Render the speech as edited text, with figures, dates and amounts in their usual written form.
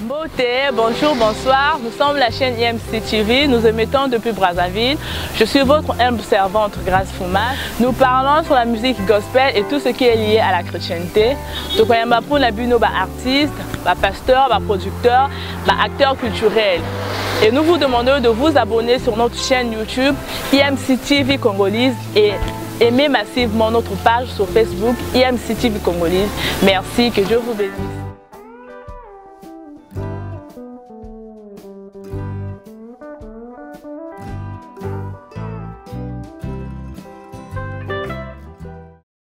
Beauté, bonjour, bonsoir. Nous sommes la chaîne IMC TV. Nous émettons depuis Brazzaville. Je suis votre humble servante Grace Foumas. Nous parlons sur la musique gospel et tout ce qui est lié à la chrétienté. Donc, on a pour nos artistes, pasteurs, producteurs, acteurs culturels. Et nous vous demandons de vous abonner sur notre chaîne YouTube IMC TV Congolese et aimer massivement notre page sur Facebook IMC TV Congolese. Merci, que Dieu vous bénisse.